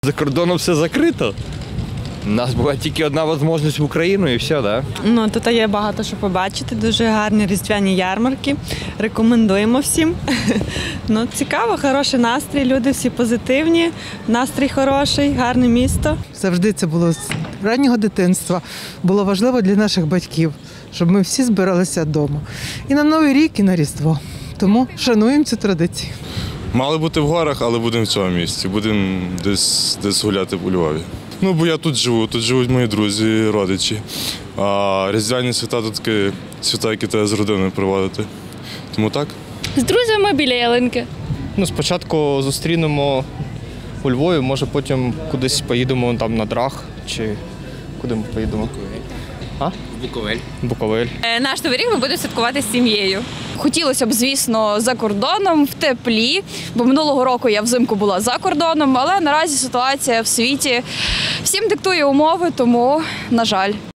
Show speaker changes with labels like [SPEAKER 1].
[SPEAKER 1] За кордоном все закрито. У нас була тільки одна можливість в Україну і все, так?
[SPEAKER 2] Ну, тут є багато що побачити, дуже гарні різдвяні ярмарки. Рекомендуємо всім. Ну, цікаво, хороший настрій, люди всі позитивні, настрій хороший, гарне місто.
[SPEAKER 3] Завжди це було з раннього дитинства. Було важливо для наших батьків, щоб ми всі збиралися вдома. І на Новий рік, і на Різдво. Тому шануємо цю традицію.
[SPEAKER 4] Мали бути в горах, але будемо в цьому місці. Будемо десь гуляти у Львові. Ну, бо я тут живуть мої друзі, родичі. А різдвяні свята – тут такі свята, які треба з родиною проводити. Тому так.
[SPEAKER 5] З друзями біля ялинки.
[SPEAKER 6] Ну, спочатку зустрінемо у Львові, може потім кудись поїдемо там на Драг, чи куди ми поїдемо? Буковель.
[SPEAKER 7] Наш Новий рік ми будемо святкувати з сім'єю. Хотілося б, звісно, за кордоном, в теплі, бо минулого року я взимку була за кордоном, але наразі ситуація в світі всім диктує умови, тому, на жаль.